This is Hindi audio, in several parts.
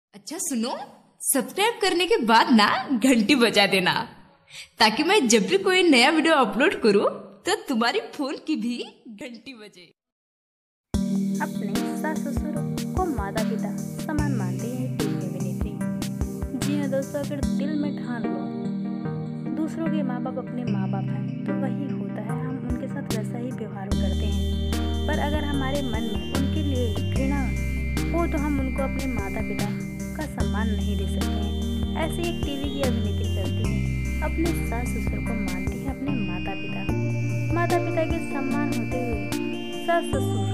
अच्छा सुनो, सब्सक्राइब करने के बाद ना घंटी बजा देना, ताकि मैं जब भी कोई नया वीडियो अपलोड करूं तो तुम्हारी फोन की भी घंटी बजे। अपने सास ससुर को माता पिता समान मानती है टीवी अभिनेत्री। जी हाँ दोस्तों, अगर दिल में ठान लो दूसरों के माँ बाप अपने माँ बाप हैं तो वही होता है, हम उनके साथ वैसा ही व्यवहार करते हैं। पर अगर हमारे मन में उनके लिए घृणा हो तो हम उनको अपने माता पिता का सम्मान नहीं दे सकते हैं। ऐसे एक टीवी की अभिनेत्री करती है, अपने सास ससुर को मानती है अपने माता पिता। माता पिता के सम्मान होते हुए सास ससुर।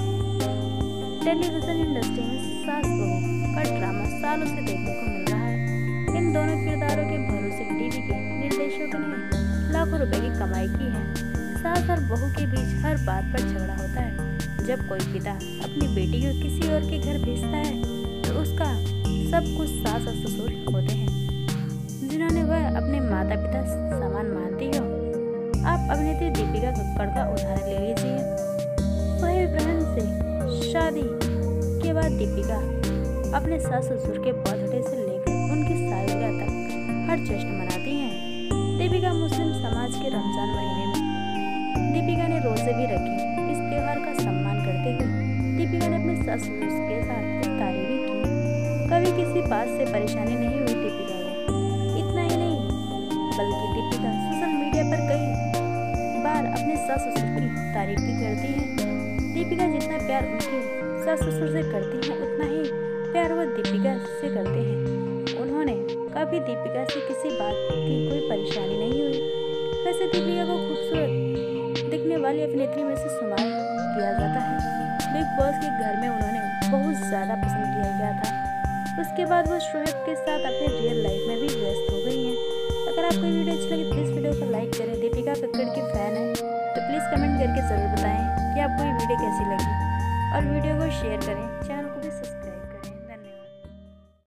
टेलीविजन इंडस्ट्री में सास बहू का ड्रामा सालों से देखने को मिल रहा है। इन दोनों किरदारों के भरोसे टीवी के निर्देशकों ने लाखों रुपए की कमाई की है। सास और बहू के बीच हर बात पर झगड़ा होता है। जब कोई पिता अपनी बेटी को किसी और के घर भेजता है तो उसका सब कुछ सास और ससुर होते हैं, जिन्होंने वह अपने माता पिता समान मानती हो। आप अभिनेत्री दीपिका कक्कड़ का उदाहरण ले लीजिए। सोहेल बहन से शादी के बाद दीपिका अपने सास ससुर के बर्थडे से लेकर उनकी सालगिरह तक हर जश्न मनाती हैं। दीपिका मुस्लिम समाज के रमजान महीने में दीपिका ने रोजे भी रखे। इस त्योहार का सम्मान करते हुए दीपिका ने अपने सास ससुर के साथ इफ्तारी भी की। कभी किसी बात से परेशानी नहीं हुई दीपिका को। इतना ही नहीं बल्कि दीपिका सोशल मीडिया पर कई बार अपने सास ससुर की तारीफ भी करती है। दीपिका जितना प्यार उनके सास ससुर से करती है उतना ही प्यार वो दीपिका से करते हैं। उन्होंने कभी दीपिका से किसी बात की कोई परेशानी नहीं हुई। वैसे दीपिका को खूबसूरत दिखने वाली अभिनेत्री में से शुमार किया जाता है। बिग बॉस के घर में उन्होंने बहुत ज़्यादा पसंद किया गया था। उसके बाद वो शोएब के साथ अपने रियल लाइफ में भी व्यस्त हो गई हैं। अगर आपको वीडियो अच्छी लगी तो प्लीज़ वीडियो को लाइक करें। दीपिका कक्कड़ की फ़ैन है तो प्लीज़ कमेंट करके ज़रूर बताएं कि आपको ये वीडियो कैसी लगी, और वीडियो को शेयर करें, चैनल को भी सब्सक्राइब